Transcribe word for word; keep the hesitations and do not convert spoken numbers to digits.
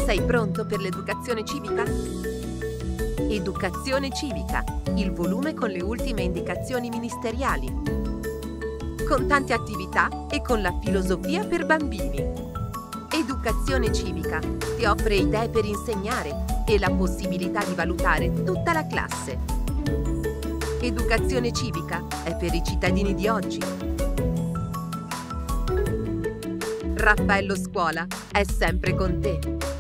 Sei pronto per l'educazione civica? Educazione civica, il volume con le ultime indicazioni ministeriali, con tante attività e con la filosofia per bambini. Educazione civica ti offre idee per insegnare e la possibilità di valutare tutta la classe. Educazione civica è per i cittadini di oggi. Raffaello Scuola è sempre con te.